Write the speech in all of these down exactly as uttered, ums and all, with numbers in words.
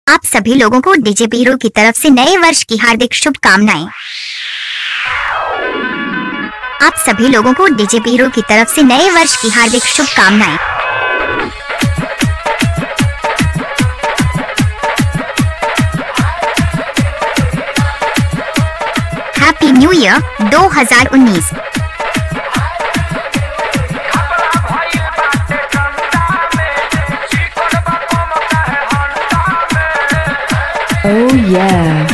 आप सभी लोगों को डीजे बीरू की तरफ से नए वर्ष की हार्दिक शुभकामनाएं। आप सभी लोगों को डीजे बीरू की तरफ से नए वर्ष की हार्दिक शुभकामनाएं। हैप्पी न्यू ईयर दो हज़ार उन्नीस। Oh yeah.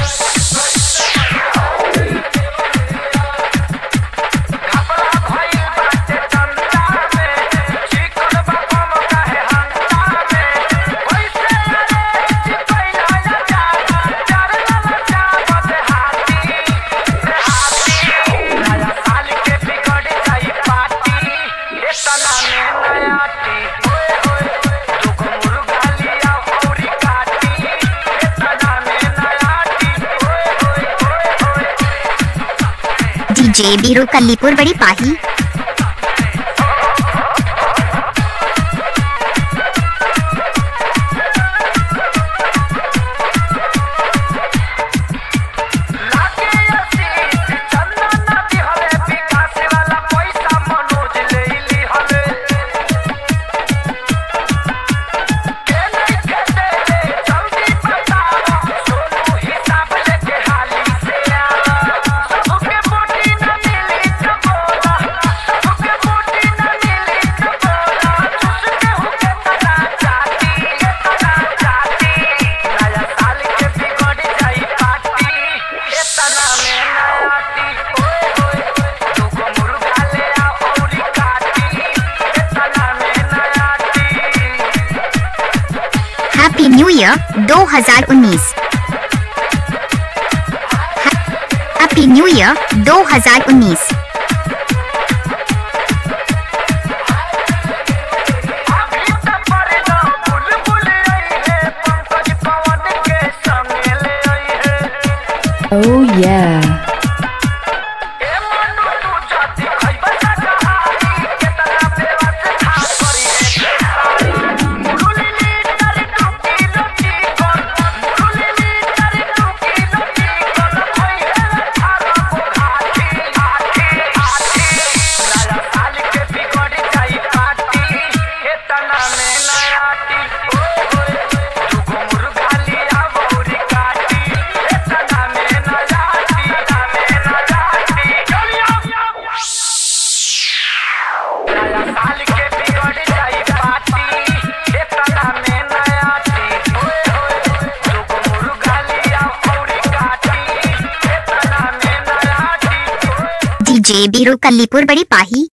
डीजे बीरू कलीपुर बड़ी पाही। हैप्पी न्यू ईयर दो हज़ार उन्नीस। हैप्पी न्यू ईयर दो हज़ार उन्नीस। Oh yeah. डीजे बीरू कलीपुर बड़ी पाही।